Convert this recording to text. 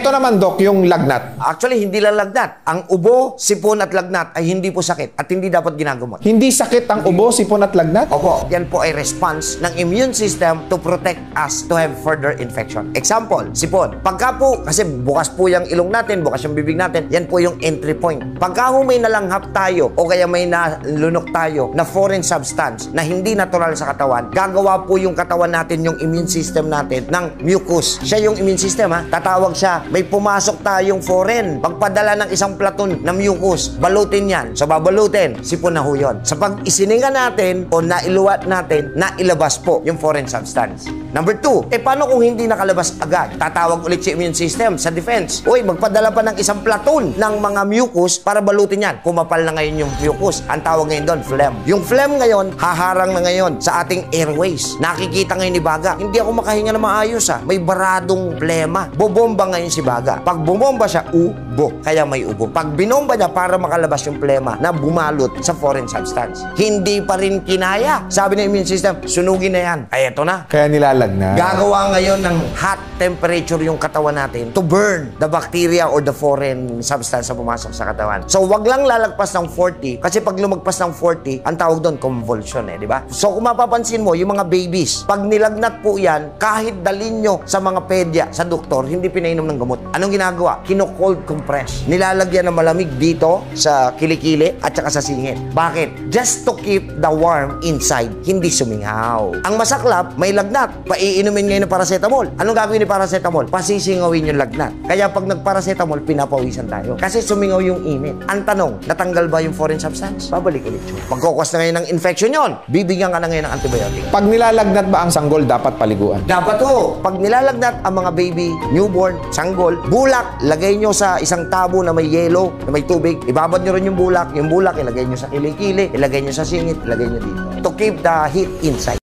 Ito naman, Doc, yung lagnat. Actually, hindi lang lagnat. Ang ubo, sipon at lagnat ay hindi po sakit at hindi dapat ginagamot. Hindi sakit ang ubo, sipon at lagnat? Opo, yan po ay response ng immune system to protect us to have further infection. Example, sipon. Pagka po, kasi bukas po yung ilong natin, bukas yung bibig natin, yan po yung entry point. Pagka ho may nalanghap tayo o kaya may nalunok tayo na foreign substance na hindi natural sa katawan, gagawa po yung katawan natin, yung immune system natin ng mucus. Siya yung immune system, ha? Tatawag siya, may pumasok tayong foreign. Pagpadala ng isang platon na mucus, balutin yan. So babalutin, sipon na ho yun. Sa pag isininga natin o nailuwat natin, nailabas po yung foreign substance. Number 2, paano kung hindi nakalabas agad? Tatawag ulit si immune system sa defense. Uy, magpadala pa ng isang platon ng mga mucus para balutin yan. Kumapal na ngayon yung mucus. Ang tawag ngayon doon, phlegm. Yung phlegm ngayon, haharang na ngayon sa ating airways. Nakikita ngayon ni Baga, hindi ako makahinga na maayos, ha. May baradong plema. Bobomba ngayon si Baga. Pag bumomba siya, ubo. Kaya may ubo. Pag binomba niya para makalabas yung plema na bumalot sa foreign substance, hindi pa rin kinaya. Sabi ng immune system, sunugin na yan. Ay, eto na. Kaya nilalagnat. Gagawa ngayon ng hot temperature yung katawan natin to burn the bacteria or the foreign substance na pumasok sa katawan. So, wag lang lalagpas ng 40 kasi pag lumagpas ng 40, ang tawag doon convulsion, di ba? So, kung mapapansin mo, yung mga babies, pag nilagnat po yan, kahit dalhin nyo sa mga pedya, sa doktor, hindi pinainom ng gamot. Anong ginagawa? Kino-cold compress. Nilalagyan ng malamig dito sa kilikili at saka sa singit. Bakit? Just to keep the warm inside, hindi sumingaw. Ang masaklap, may lagnat. Paiinumin ngayon ng paracetamol. Anong gagawin ni paracetamol? Pasisingawin yung lagnat. Kaya pag nagparacetamol, pinapawisan tayo. Kasi sumingaw yung init. Ang tanong, natanggal ba yung foreign substance? Babalik ulit yun. Pagkukwas na ngayon ng infection yon, bibigyan ka na ngayon ng antibiotic. Pag nilalagnat ba ang sanggol, dapat paliguan? Dapat ho. Pag nilalagnat ang mga baby, newborn, sanggol, bulak, lagay nyo sa isang tabo na may yelo, na may tubig, ibabad nyo rin yung bulak ilagay nyo sa kilikili, ilagay nyo sa singit, ilagay nyo dito. To keep the heat inside.